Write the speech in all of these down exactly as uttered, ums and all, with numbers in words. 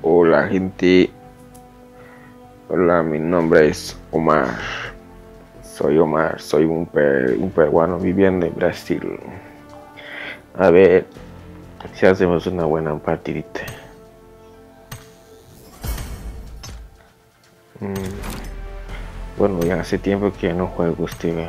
Hola gente, hola, mi nombre es Omar. Soy Omar, soy un, per, un peruano viviendo en Brasil. A ver si hacemos una buena partidita. Mm, bueno, ya hace tiempo que no juego este.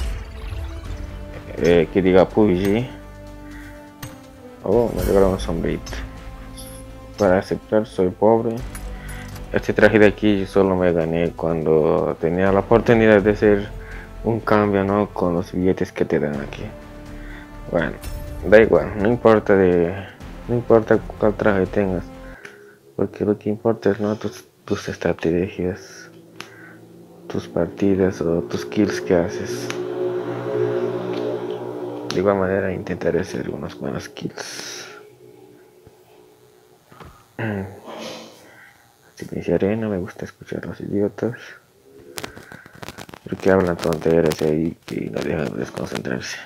Eh, que diga P U B G. Oh, me regaló un sombrito. Para aceptar, soy pobre. Este traje de aquí solo me gané cuando tenía la oportunidad de hacer un cambio, ¿no? Con los billetes que te dan aquí. Bueno, da igual, no importa de, no importa cuál traje tengas, porque lo que importa es no tus, tus estrategias, tus partidas o tus kills que haces. De igual manera intentaré hacer unos buenos kills. Silenciaré, no me gusta escuchar a los idiotas, porque hablan tonterías ahí y no dejan de desconcentrarse.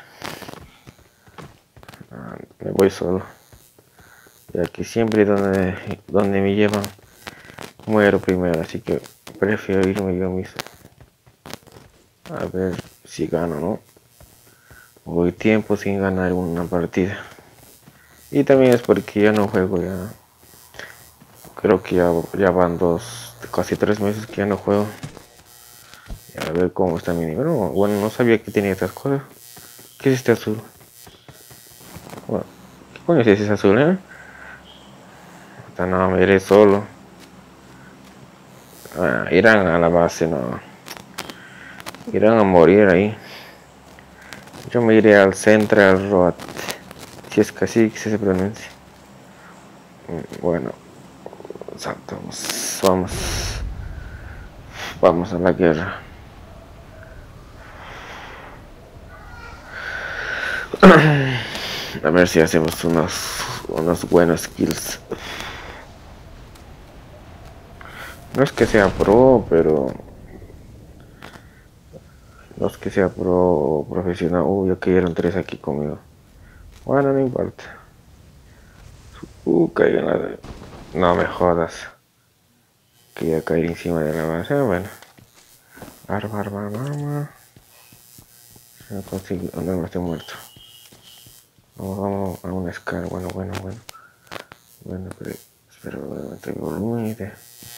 Ah, me voy solo, ya que siempre donde, donde me llevan muero primero, así que prefiero irme yo mismo. A ver si gano, ¿no? Voy tiempo sin ganar una partida. Y también es porque ya no juego ya. Creo que ya, ya van dos, casi tres meses que ya no juego. Y a ver cómo está mi nivel. No, bueno, no sabía que tenía estas cosas. ¿Qué es este azul? Bueno, ¿qué coño es ese azul, eh? Puta, no, me iré solo. Ah, irán a la base, no. Irán a morir ahí. Yo me iré al Central Road. Si es que así que se pronuncia. Bueno, saltamos. Vamos. Vamos a la guerra. A ver si hacemos unos, unos buenos kills. No es que sea pro, pero... No es que sea pro profesional. Uy, ya cayeron tres aquí conmigo. Bueno, no importa. Uh, caigan la... No me jodas. Que ya caer encima de la base. Bueno. Arma, arma, arma, arma. No consigo. No, no estoy muerto. Vamos, vamos a una escala. Bueno, bueno, bueno. Bueno, pero... Espero levantar el volumen de...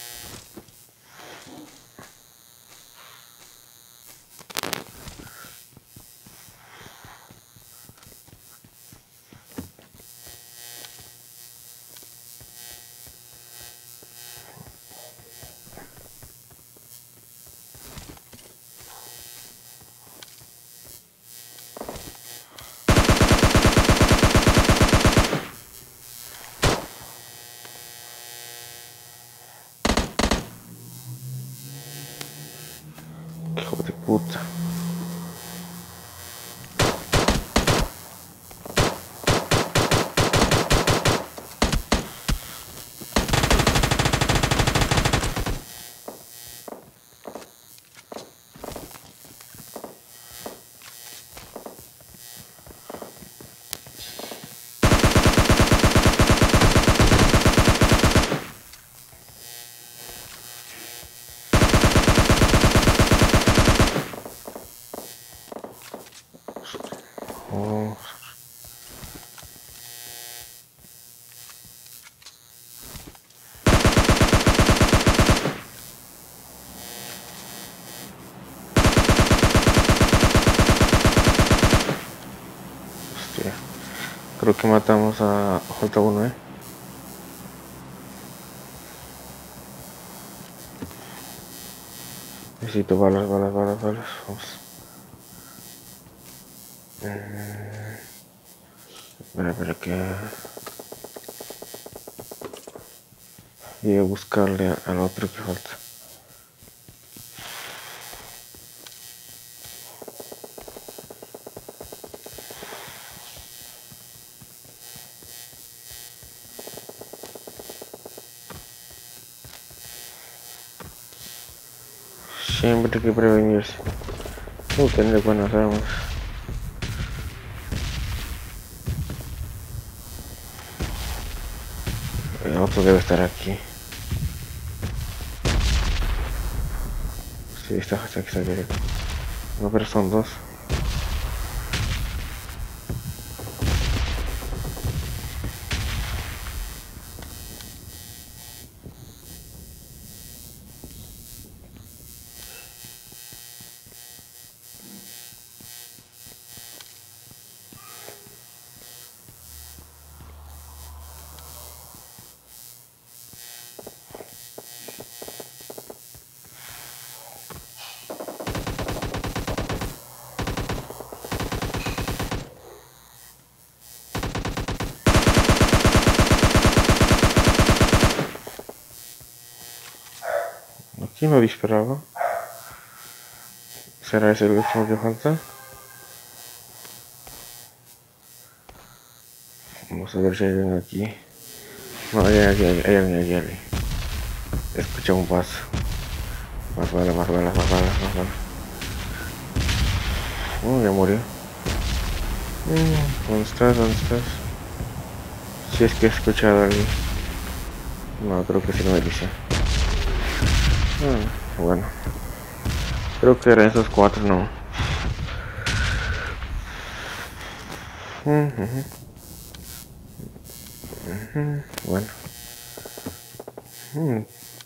Hijo de puta. Oh. Hostia. Creo que matamos a J uno, eh. Necesito balas, balas, balas, balas. Vamos. Eh, espera, espera que... Voy a buscarle al otro que falta. Siempre hay que prevenirse. O tener buenas armas. El otro debe estar aquí. Sí, está, está, está bien. No, pero son dos. Aquí no disparaba. ¿Será ese el último que falta? Vamos a ver si hay alguien aquí. No, hay alguien, hay alguien, hay alguien. Escucha un paso. Más balas, más balas, más balas, más balas. Oh, ya murió. Mm, ¿Dónde estás? ¿Dónde estás? Si es que he escuchado a alguien. No, creo que sí no me dice. Ah, bueno. Creo que eran esos cuatro, no. Uh -huh. Uh -huh. Bueno. Hmm.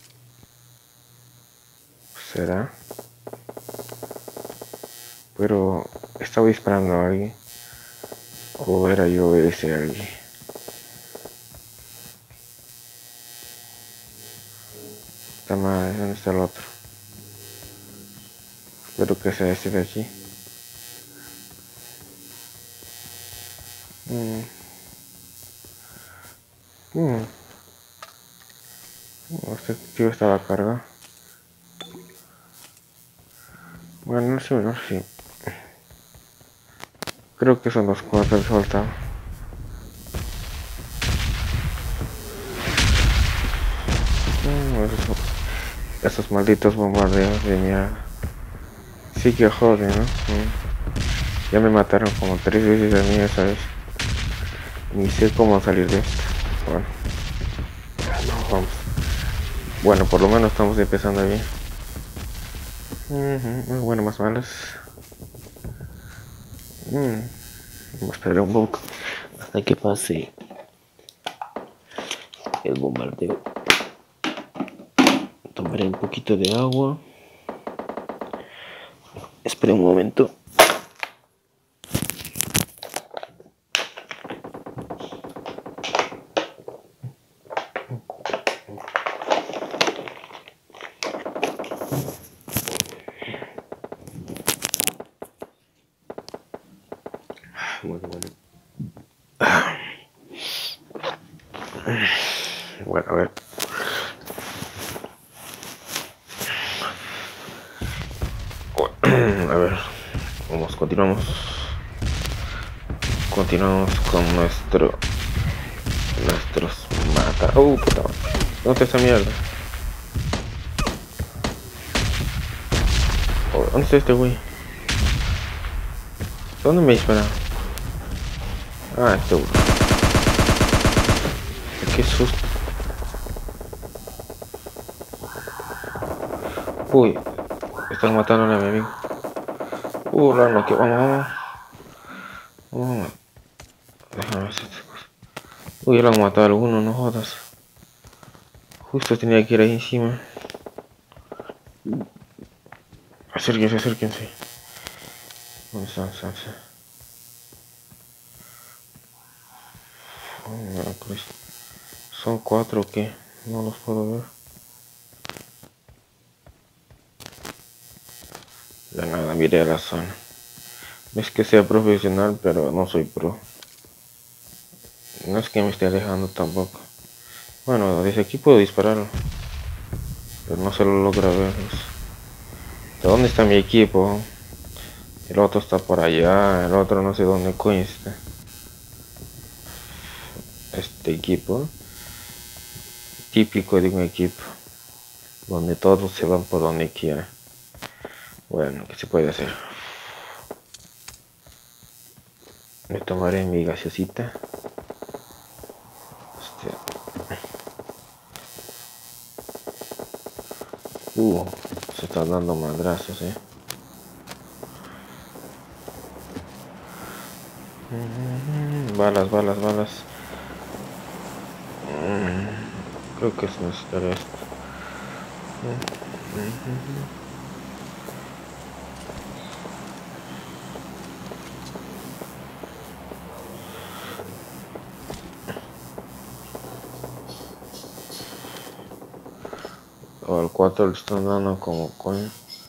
¿Será? Pero estaba disparando a alguien. O era yo ese alguien. Está mal, ¿dónde está el otro? Espero que sea este de aquí. Mm. Mm. Este tío estaba cargado. Bueno, no sé, no sé. Creo que son los cuatro que faltaban. Mm, esos, esos malditos bombardeos de mierda. Sí que joden, ¿no? Mm. Ya me mataron como tres veces a mí esa vez. Ni sé cómo salir de esto. Bueno, no, vamos. Bueno, por lo menos estamos empezando bien. Uh-huh. Bueno, más malas. Mm. Vamos a esperar un poco hasta que pase el bombardeo. Tomaré un poquito de agua. Espera un momento. Bueno, bueno. Bueno, a ver. A ver. Vamos, continuamos. Continuamos con nuestro. Nuestros mata. Uh, puta madre. ¿Dónde está esa mierda? Oh, ¿dónde está este güey? ¿Dónde me dispara? Ah, este güey. Qué susto. Uy, están matando a mi amigo. Uh, no, no, que vamos, vamos. Vamos. Déjame ver estas cosas. Uy, lo han matado a alguno, no jodas. Justo tenía que ir ahí encima. Acérquense, acérquense. ¿Dónde están? ¿Dónde están? Oh, pues. ¿Son cuatro o qué? No los puedo ver. De nada, miré a la zona. No es que sea profesional, pero no soy pro. No es que me esté alejando tampoco. Bueno, desde aquí puedo dispararlo. Pero no se lo logra ver. ¿De dónde está mi equipo? El otro está por allá. El otro no sé dónde coño está. Este equipo. Típico de un equipo. Donde todos se van por donde quieran. Bueno, ¿qué se puede hacer? Me tomaré mi gaseosita. Este. Uh, están dando madrazos, eh. Balas, balas, balas. Creo que es necesario esto. O al cuatro le están dando como coño.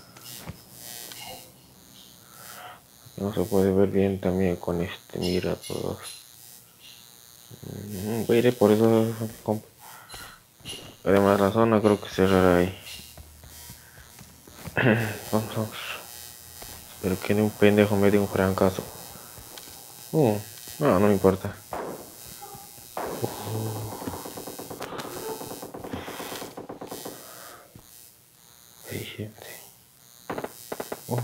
No se puede ver bien también con este mira todos. Voy a ir por eso. Además la zona creo que cerrará ahí. Vamos, vamos. Espero que ni un pendejo me dé un francazo. Uh, no, no me importa. Hay gente. Uh.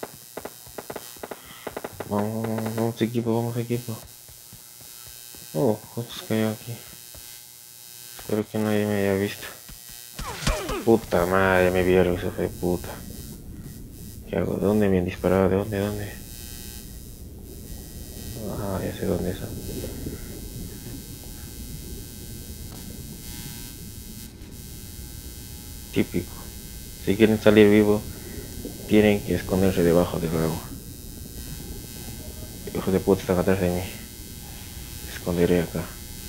Vamos, vamos, vamos equipo, vamos equipo. Oh, ¿cuántos cayó aquí? Espero que nadie me haya visto. Puta madre, me vieron, eso fue puta. ¿Qué hago? ¿De dónde me han disparado? ¿De dónde? ¿De dónde? Ah, ya sé dónde es. Típico. Si quieren salir vivo, tienen que esconderse debajo del agua. Hijos de puta están atrás de mí. Me esconderé acá.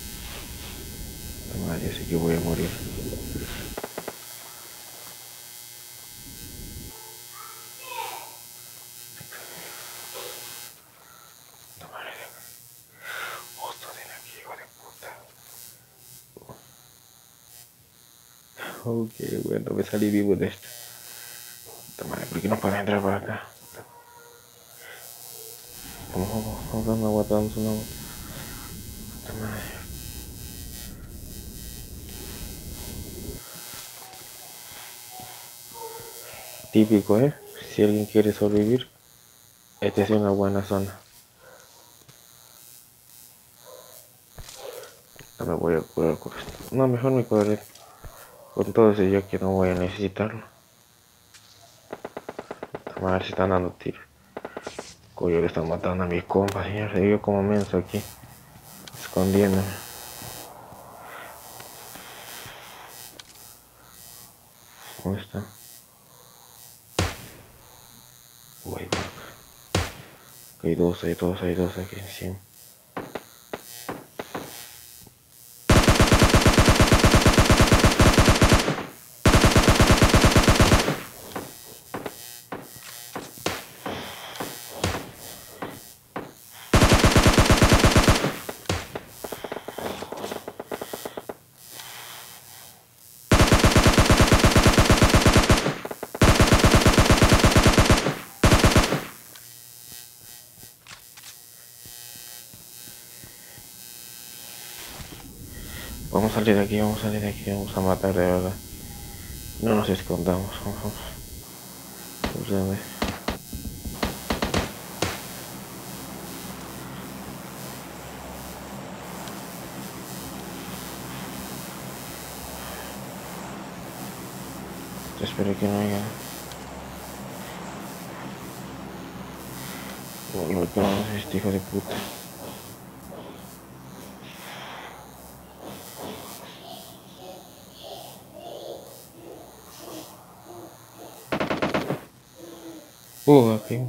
Madre, sé que voy a morir. Ok, bueno, me salí vivo de esto. Puta madre, ¿por qué no puedo entrar por acá? Vamos, vamos, vamos dando agua, dando una agua. Puta madre. Típico, ¿eh? Si alguien quiere sobrevivir, esta es una buena zona. No me voy a curar con esto. No, mejor me curaré con todo eso ya que no voy a necesitarlo. A ver si están dando tiros. Coño, le están matando a mis compas, mierda. Yo como menso aquí, escondiéndome. ¿Dónde está? Uy, hay dos, hay dos, hay dos aquí encima. Vamos a salir de aquí, vamos a salir de aquí, vamos a matar de verdad. No nos escondamos, vamos, vamos. Pues, espero que no haya. No, no, no, este hijo de puta. Uh, aquí.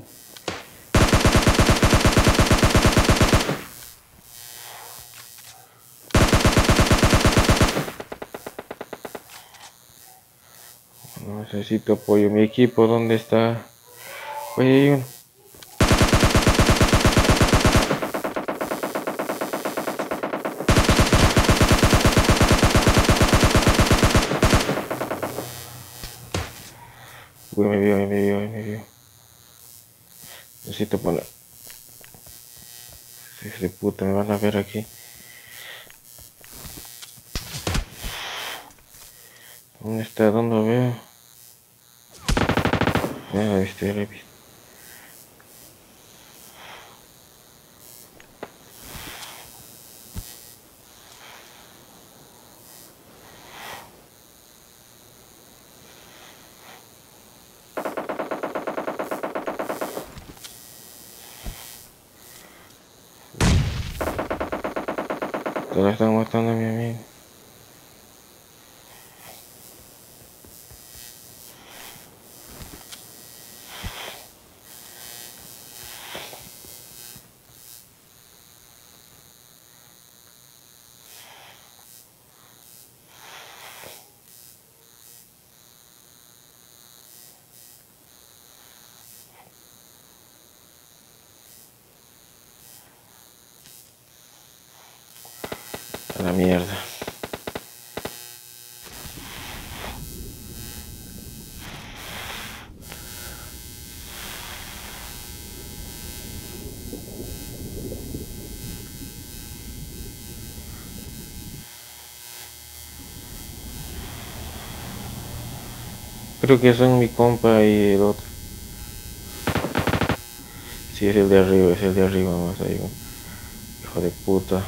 Necesito apoyo. Mi equipo, ¿dónde está? Oye, hay uno. Uy, me vio, me vio, me vio. Necesito poner. Hijos de puta, me van a ver aquí. ¿Dónde está? ¿Dónde lo veo? Ya la he visto, ya la he visto. Que lo están matando a mi amigo. A la mierda. Creo que son mi compa y el otro. Sí, es el de arriba, es el de arriba más ahí. Hijo de puta.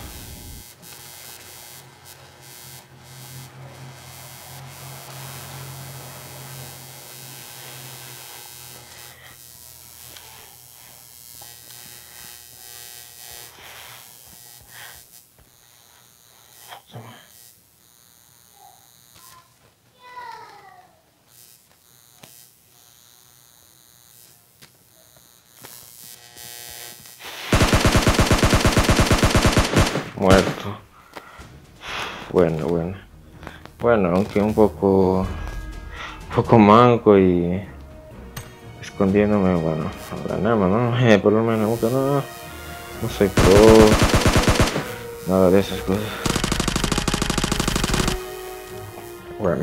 Muerto. Bueno, bueno. Bueno, aunque un poco, un poco manco y escondiéndome, bueno, ganamos, ¿no? Eh, por lo menos, aunque no, no soy pro, nada de esas cosas. Bueno,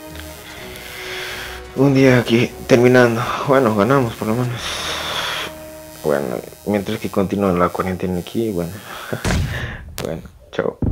un día aquí terminando, bueno, ganamos por lo menos. Bueno, mientras que continúa la cuarentena aquí, bueno, bueno, chao.